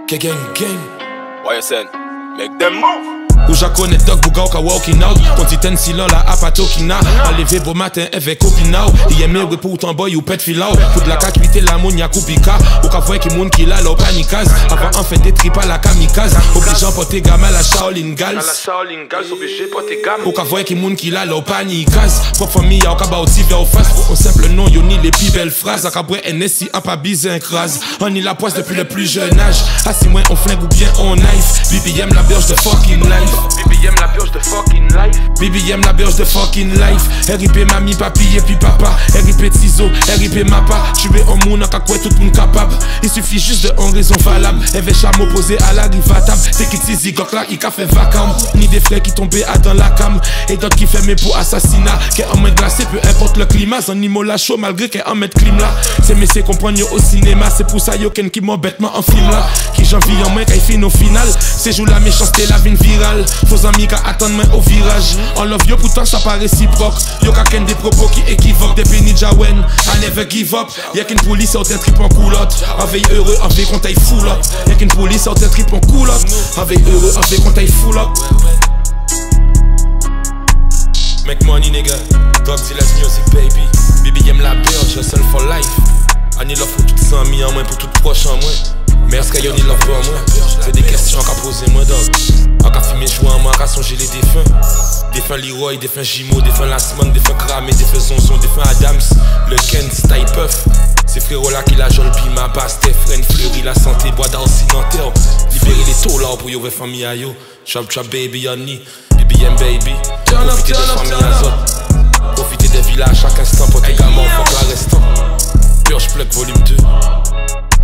Gang, gang. What you saying? Make them move. Ou j'acconnais dog bouga ou ka walking out. Kontiten silan la apatokina. Enlevé beau matin avec copina. Il aime ouais pour autant boy ou pet filau. Pour de la kakité la monia koupika. Ou ka voye ki moun ki la lo panikaz. Avant en fait des tripes à la kamikaze. Obligeant porter gamme à la Shaolin Gals. À la Shaolin Gals obligé porter gamme. Ou ka voye ki moun ki la lo panikaz. Propre famille ou ka ba outi vers au face. Pour un simple nom yo ni les plus belles phrases. A kaboué NSI en pas bise un crase. On y la poisse depuis le plus jeune âge. Assis moins on flingue ou bien on knife. BBM la berge de fucking life. BBM la pioche de fucking life. BBM la berge de fucking life. RIP mamie, papi et puis papa. RIP Tizo, RIP Mapa. Tuer un moun en quoi tout moun capable. Il suffit juste de une raison valable. Evé chameau posé à la rive à table. C'est qui tizi gok là, il a fait vacam. Ni des frères qui tombaient à dans la cam. Et d'autres qui fermaient pour assassinat. Qu'est en main glacé, peu importe le climat. Son nimo la chaud malgré qu'est en mètre clim là. C'est mais c'est comprendre au cinéma. C'est pour ça yo ken qui m'embête en film là. Qui j'en vis en main qu'il fin au final. C'est jour la méchanceté la vine virale. Faux amis qui attendent main au virage. On love yo pourtant ça pas réciproque. Yo ka ken des propos qui équivoquent. Des pénis jawen, I never give up. Y'a qu'une police ou t'es trip en coulotte. En veille heureux, en veille quand t'aille full up. Y'a qu'une police ou t'es trip en coulotte. En veille heureux, en veille quand t'aille full up. Make money nigga, drug dealers music baby. BBM la berge, hustle for life. I need love pour toutes 100 000 en moins, pour toutes proches en moins. Mais est-ce qu'il y a ni love pour moi? C'est des questions qu'à poser moi dog. En qu'à filmer jouer en moi, qu'à songer les défunts. Défunt Leroy, défunt Jimo, défunt Lastman, défunt Kramé, défunt Zonzon, défunt Adams. Le Ken, Style Puff. C'est frérot là qui la jole, puis ma basse, tes friends, fleury, la santé, bois d'occidentaire. Libérer les taux là pour y ouvrir famille à yo. Chop chop baby, honey, BBM baby. Profiter des familles azotes. Profiter des villages à chaque instant pour tes gamins, fuck la restant. Purge plug volume 2.